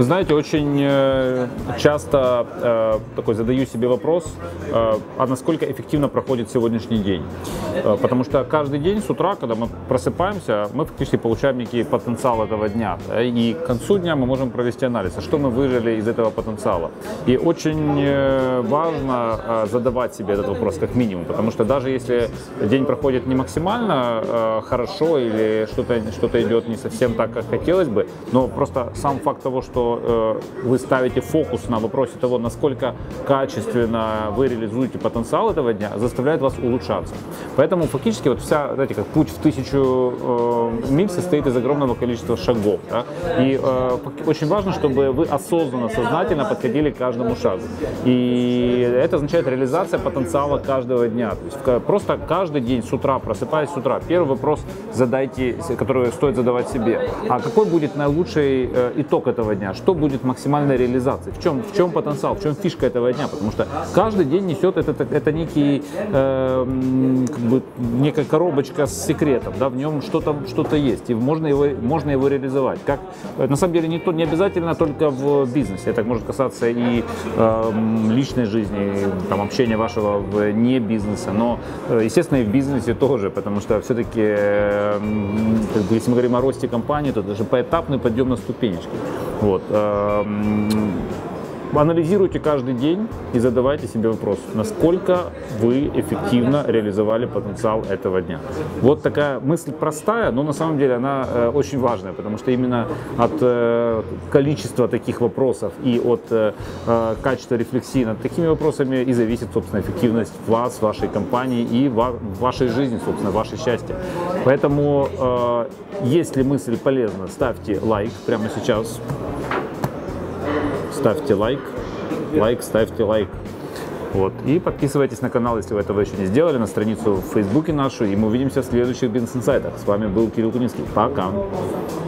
знаете, очень часто такой задаю себе вопрос, а насколько эффективно проходит сегодняшний день. Потому что каждый день с утра, когда мы просыпаемся, мы фактически получаем некий потенциал этого дня. И к концу дня мы можем провести анализ, а что мы выжили из этого потенциала. И очень важно задавать себе этот вопрос как минимум, потому что даже если день проходит не максимально хорошо или что-то идет не совсем так, как хотелось бы, но просто сам факт того, что вы ставите фокус на вопросе того, насколько качественно вы реализуете потенциал этого дня, заставляет вас улучшаться. Поэтому фактически вот вся, знаете, как путь в 1000 миль состоит из огромного количества шагов. Да? И очень важно, чтобы вы осознанно, сознательно подходили к каждому шагу. И это означает реализация потенциала каждого дня. То есть просто каждый день с утра, просыпаясь с утра, первый вопрос задайте, который стоит задавать себе. А какой будет наилучший итог этого дня? Что будет максимальной реализацией? В чем потенциал? В чем фишка этого дня? Потому что каждый день несет это некий, некая коробочка с секретом. Да? В нем что-то есть. И можно его реализовать. Как, на самом деле не обязательно только в бизнесе. Это может касаться и личной жизни, там, общения вашего вне бизнеса. Но, естественно, и в бизнесе тоже. Потому что все-таки, если мы говорим о росте компании, то это же поэтапный подъем на ступенечки. Вот. Анализируйте каждый день и задавайте себе вопрос, насколько вы эффективно реализовали потенциал этого дня. Вот такая мысль простая, но на самом деле она очень важная, потому что именно от количества таких вопросов и от качества рефлексии над такими вопросами и зависит, собственно, эффективность вас, вашей компании и вашей жизни, собственно, ваше счастье. Поэтому, если мысль полезна, ставьте лайк прямо сейчас. Ставьте лайк, ставьте лайк. Вот. И подписывайтесь на канал, если вы этого еще не сделали, на страницу в Фейсбуке нашу. И мы увидимся в следующих бизнес-инсайтах. С вами был Кирилл Кунинский. Пока!